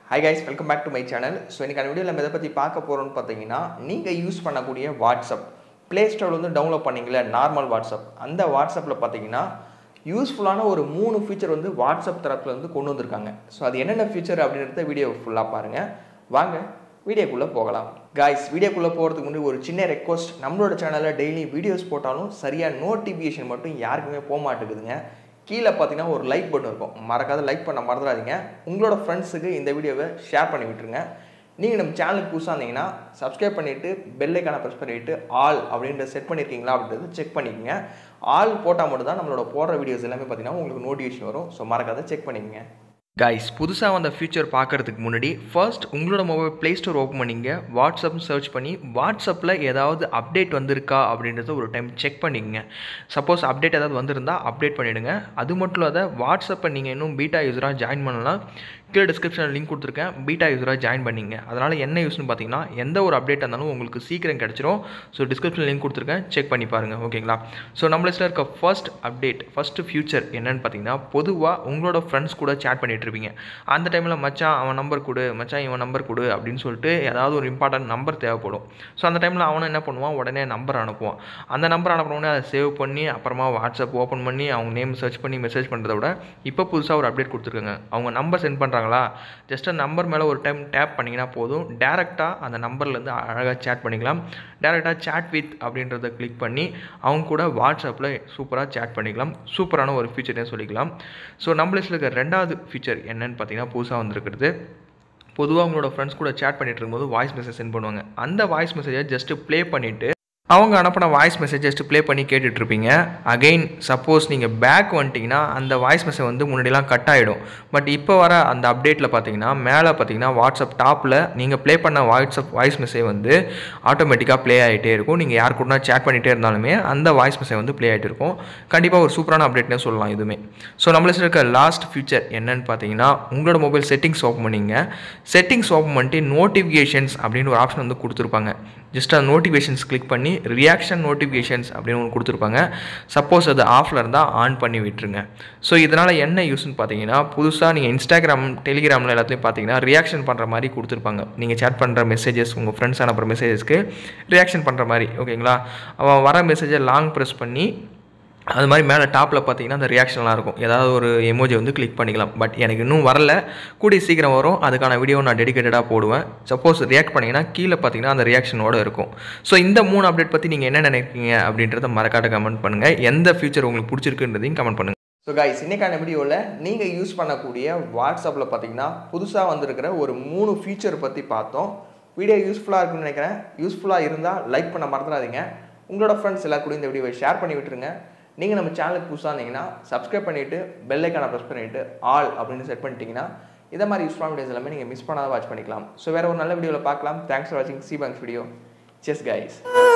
Hi guys, welcome back to my channel. So இன்னைக்கான வீடியோல நம்ம எதை பத்தி பார்க்க போறோம்னு பாத்தீங்கன்னா நீங்க யூஸ் பண்ணக்கூடிய WhatsApp Play Store ல வந்து டவுன்லோட் பண்ணீங்கல நார்மல் WhatsApp அந்த WhatsAppல பாத்தீங்கன்னா யூஸ்ஃபுல்லான ஒரு 3 ஃபீச்சர் வந்து WhatsApp தரப்புல இருந்து கொண்டு வந்திருக்காங்க. சோ அது என்னென்ன ஃபீச்சர் அப்படிங்கறத வீடியோ ஃபுல்லா பாருங்க. வாங்க வீடியோக்குள்ள போகலாம். Guys, வீடியோக்குள்ள போறதுக்கு முன்னாடி ஒரு சின்ன ரெக்வெஸ்ட், நம்மளோட சேனல்ல டெய்லி வீடியோஸ் போட்டாலும் சரியா நோட்டிஃபிகேஷன் மட்டும் யாருக்குமே போக மாட்டேங்குதுங்க. கீழ பாத்தீங்கன்னா ஒரு லைக் பட்டன் இருக்கும். மறக்காத லைக் பண்ண மறந்துடாதீங்க. உங்களோட ஃப்ரெண்ட்ஸ்க்கு இந்த வீடியோவை ஷேர் பண்ணி விட்டுருங்க. நீங்க நம்ம சேனலுக்கு புதுசா இருந்தீங்கன்னா சப்ஸ்கிரைப் பண்ணிட்டு பெல் ஐகானை பிரஸ் பண்ணிட்டு ஆல் அப்படிங்கறத செட் பண்ணிருக்கீங்களா அப்படிங்கறத செக் பண்ணிக்கங்க. ஆல் போட்டா மட்டும் தான் நம்மளோட போடுற வீடியோஸ் எல்லாமே பாத்தீங்கன்னா உங்களுக்கு நோட்டிஃபிகேஷன் வரும். சோ மறக்காத செக் பண்ணிக்கங்க. Guys, புதுசா வந்த ஃபீச்சர் பார்க்கிறதுக்கு முன்னாடி ஃபர்ஸ்ட் உங்களோட மொபைல் Play Store ஓபன் பண்ணீங்க. WhatsApp சர்ச் பண்ணி WhatsAppல ஏதாவது அப்டேட் வந்திருக்கா அப்படின்றத ஒரு டைம் செக் பண்ணிக்கங்க. சப்போஸ் அப்டேட் ஏதாவது வந்திருந்தா அப்டேட் பண்ணிடுங்க. அது மட்டும் இல்லாத WhatsApp நீங்க இன்னும் பீட்டா யூசரா ஜாயின் பண்ணலாம். கீழ டிஸ்கிரிப்ஷன்ல லிங்க் கொடுத்திருக்கேன். பீட்டா யூசரா ஜாயின் பண்ணீங்க. அதனால என்ன யூஸ்னு பாத்தீங்கன்னா எந்த ஒரு அப்டேட் இருந்தாலும் உங்களுக்கு சீக்கிரம் கிடைச்சிரும். சோ டிஸ்கிரிப்ஷன்ல லிங்க் கொடுத்திருக்கேன். செக் பண்ணி பாருங்க. ஓகேங்களா? சோ நம்ம லிஸ்ட்ல இருக்க ஃபர்ஸ்ட் அப்டேட், ஃபர்ஸ்ட் ஃபியூச்சர் என்னன்னு பாத்தீங்கன்னா பொதுவா உங்களோட ஃப்ரெண்ட்ஸ் கூட chat பண்ணிட்டு இருப்பீங்க. அந்த டைம்ல மச்சான் அவன் நம்பர் கொடு, மச்சான் இவன் நம்பர் கொடு அப்படின்னு சொல்லிட்டு ஏதாவது ஒரு இம்பார்ட்டன்ட் நம்பர் தேவைப்படும். ஸோ அந்த டைமில் அவனும் என்ன பண்ணுவான், உடனே நம்பர் அனுப்புவான். அந்த நம்பர் அனுப்பினோடனே அதை சேவ் பண்ணி அப்புறமா WhatsApp ஓப்பன் பண்ணி அவங்க நேம் சர்ச் பண்ணி மெசேஜ் பண்ணுறத விட இப்போ புதுசாக ஒரு அப்டேட் கொடுத்துருக்காங்க. அவங்க நம்பர் சென்ட் பண்ணுறாங்களா, ஜஸ்ட் நம்பர் மேலே ஒரு டைம் டேப் பண்ணிங்கன்னா போதும், டேரெக்டாக அந்த நம்பர்லேருந்து அழகாக சேட் பண்ணிக்கலாம். டேரெக்டாக சேட் வித் அப்படின்றத கிளிக் பண்ணி அவங்க கூட வாட்ஸ்அப்பில் சூப்பராக சேட் பண்ணிக்கலாம். சூப்பரான ஒரு ஃபீச்சர்னே சொல்லிக்கலாம். ஸோ நம்ம லிஸ்ட்டில் இருக்க ரெண்டாவது ஃபீச்சர் என்னன்னு பார்த்தீங்கன்னா புதுசாக வந்திருக்கிறது. பொதுவாக உங்களோட ஃப்ரெண்ட்ஸ் கூட சேட் பண்ணிட்டு இருக்கும்போது வாய்ஸ் மெசேஜ் சென்ட் பண்ணுவாங்க. அந்த வாய்ஸ் மெசேஜை ஜஸ்ட் ப்ளே பண்ணிவிட்டு அவங்க அனுப்பின வாய்ஸ் மெசேஜ் ஜஸ்ட் ப்ளே பண்ணி கேட்டுட்ருப்பீங்க. அகெயின் சப்போஸ் நீங்கள் பேக் வந்துட்டிங்கன்னா அந்த வாய்ஸ் மெசேஜ் வந்து முன்னாடிலாம் கட் ஆகிடும். பட் இப்போ வர அந்த அப்டேட்டில் பார்த்தீங்கன்னா மேலே பார்த்தீங்கன்னா வாட்ஸ்அப் டாப்பில் நீங்கள் ப்ளே பண்ண வாய்ஸ் மெசேஜ் வந்து ஆட்டோமேட்டிக்காக ப்ளே ஆகிட்டே இருக்கும். நீங்கள் யார் கூட சேட் பண்ணிகிட்டே இருந்தாலுமே அந்த வாய்ஸ் மெசேஜ் வந்து ப்ளே ஆகிட்டு இருக்கும். கண்டிப்பாக ஒரு சூப்பரான அப்டேட்னே சொல்லலாம் இதுவுமே. ஸோ நம்மள இருக்க லாஸ்ட் ஃபியூச்சர் என்னன்னு பார்த்தீங்கன்னா உங்களோட மொபைல் செட்டிங்ஸ் ஓப்பன் பண்ணிங்க. செட்டிங்ஸ் ஓப்பன் பண்ணிட்டு நோட்டிஃபிகேஷன்ஸ் அப்படின்னு ஒரு ஆப்ஷன் வந்து கொடுத்துருப்பாங்க. ஜஸ்ட் அந்த நோட்டிஃபிகேஷன்ஸ் கிளிக் பண்ணி ரியாக்ஷன் நோட்டிஃபிகேஷன்ஸ் அப்படின்னு ஒன்று கொடுத்துருப்பாங்க. சப்போஸ் அது ஆஃபில் இருந்தால் ஆன் பண்ணி விட்டுருங்க. ஸோ இதனால் என்ன யூஸ்ன்னு பார்த்தீங்கன்னா புதுசாக நீங்கள் இன்ஸ்டாகிராம் டெலிகிராமில் எல்லாத்துலேயும் பார்த்தீங்கன்னா ரியாக்ஷன் பண்ணுற மாதிரி கொடுத்துருப்பாங்க. நீங்கள் சேட் பண்ணுற மெசேஜஸ் உங்கள் ஃப்ரெண்ட்ஸ் அனுப்புகிற மெசேஜஸ்க்கு ரியாக்ஷன் பண்ணுற மாதிரி. ஓகேங்களா? அவன் வர மெசேஜை லாங் ப்ரெஸ் பண்ணி அது மாதிரி மேலே டாப்பில் பார்த்தீங்கன்னா அந்த ரியாக்ஷன்லாம் இருக்கும். ஏதாவது ஒரு எமோஜி வந்து கிளிக் பண்ணிக்கலாம். பட் எனக்கு இன்னும் வரல, கூடிய சீக்கிரம் வரும். அதுக்கான வீடியோ நான் டெடிகேட்டடாக போடுவேன். சப்போஸ் ரியாக்ட் பண்ணிங்கன்னா கீழே பார்த்தீங்கன்னா அந்த ரியாக்ஷனோடு இருக்கும். ஸோ இந்த 3 அப்டேட் பற்றி நீங்கள் என்ன நினைக்கிறீங்க அப்படின்றத மறக்காட்ட கமெண்ட் பண்ணுங்கள். எந்த ஃபியூச்சர் உங்களுக்கு பிடிச்சிருக்குன்றதையும் கமெண்ட் பண்ணுங்கள். ஸோ கைஸ், இன்றைக்கான வீடியோவில் நீங்கள் யூஸ் பண்ணக்கூடிய வாட்ஸ்அப்பில் பார்த்தீங்கன்னா புதுசாக வந்திருக்கிற ஒரு 3 ஃபீச்சர் பற்றி பார்த்தோம். வீடியோ யூஸ்ஃபுல்லாக இருக்குன்னு நினைக்கிறேன். யூஸ்ஃபுல்லாக இருந்தால் லைக் பண்ண மறந்துடாதீங்க. உங்களோட ஃப்ரெண்ட்ஸ் எல்லாம் கூட இந்த வீடியோவை ஷேர் பண்ணி விட்டுருங்க. நீங்கள் நம்ம சேனலுக்கு புதுசாக இருந்தீங்கன்னா சப்ஸ்கிரைப் பண்ணிவிட்டு பெல் ஐக்கானை ப்ரெஸ் பண்ணிவிட்டு ஆல் அப்படின்னு செட் பண்ணிட்டீங்கன்னா இதை மாதிரி யூஸ்ஃபுல்லான வீடியோஸ் எல்லாமே நீங்கள் மிஸ் பண்ணாத வாட்ச் பண்ணிக்கலாம். ஸோ வேறு ஒரு நல்ல வீடியோவில் பார்க்கலாம். தேங்க்ஸ் ஃபார் வாட்சிங் சி பேங்க்ஸ் வீடியோ. செஸ் கைஸ்.